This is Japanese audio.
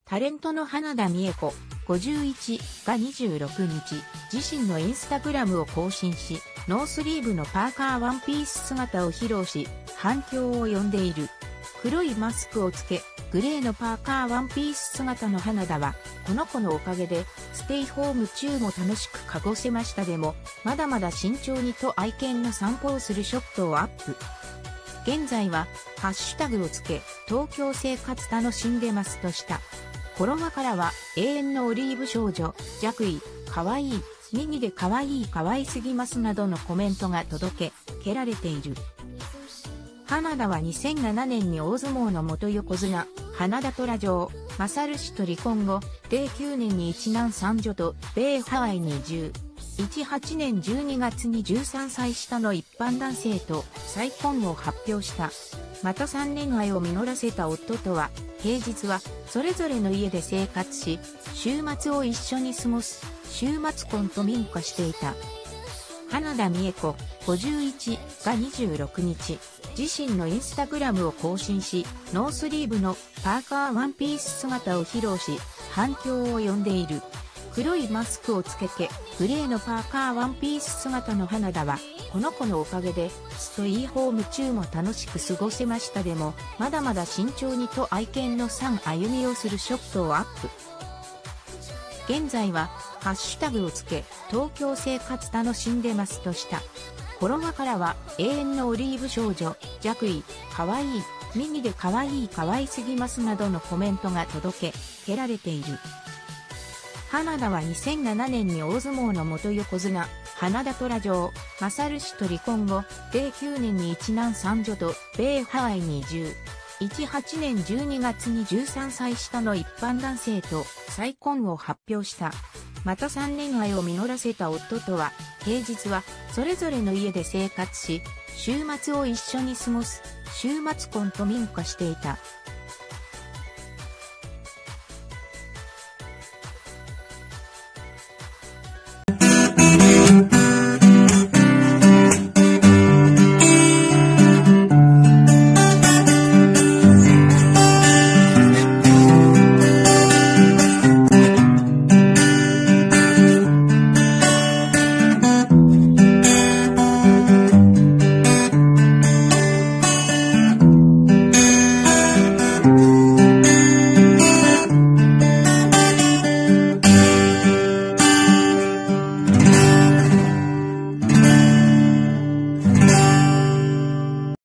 タレントの花田美恵子、51が26日、自身のインスタグラムを更新し、ノースリーブのパーカーワンピース姿を披露し、反響を呼んでいる。黒いマスクをつけ、グレーのパーカーワンピース姿の花田は、この子のおかげで、ステイホーム中も楽しく過ごせましたでも、まだまだ慎重にと愛犬の散歩をするショットをアップ。現在は、ハッシュタグをつけ、東京生活楽しんでますとした。フォロワーからは、永遠のオリーブ少女、着衣、かわいい、右でかわいいかわいすぎますなどのコメントが届けられている。花田は2007年に大相撲の元横綱、花田虎上、勝氏と離婚後、米9年に一男三女と米ハワイに移住。18年12月に13歳下の一般男性と再婚を発表した。また3年愛を実らせた夫とは、平日はそれぞれの家で生活し、週末を一緒に過ごす、週末婚と民家していた。花田美恵子、51が26日、自身のインスタグラムを更新し、ノースリーブのパーカーワンピース姿を披露し、反響を呼んでいる。黒いマスクをつけて、グレーのパーカーワンピース姿の花田は、この子のおかげで、ステイホーム中も楽しく過ごせましたでも、まだまだ慎重にと愛犬の歩みをするショットをアップ。現在は、ハッシュタグをつけ、東京生活楽しんでますとした。フォロワーからは、永遠のオリーブ少女、着衣、かわいい、右でかわいいかわいすぎますなどのコメントが届けられている。花田は2007年に大相撲の元横綱、花田虎上、勝氏と離婚後、米9年に一男三女と米ハワイに移住。18年12月に13歳下の一般男性と再婚を発表した。また3年愛を実らせた夫とは、平日はそれぞれの家で生活し、週末を一緒に過ごす、週末婚と民家していた。